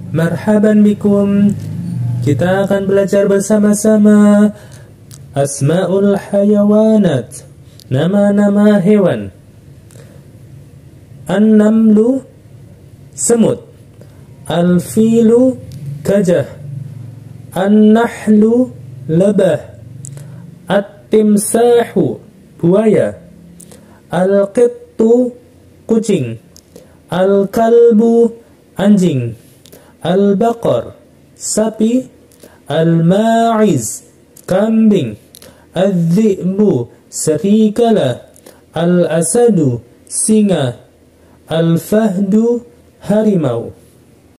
Marhaban bikum. Kita akan belajar bersama-sama Asma'ul Hayawanat, nama-nama hewan. An-namlu, semut. Al-filu, gajah. An-nahlu, lebah. At-timsahu, buaya. Al-qittu, kucing. Al-kalbu, anjing. Al-baqar, sapi. Al-ma'iz, kambing. Al-dhi'bu, serigala. Al-asadu, singa. Al-fahdu, harimau.